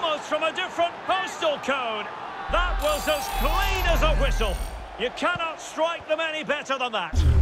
almost from a different postal code. That was as clean as a whistle. You cannot strike them any better than that.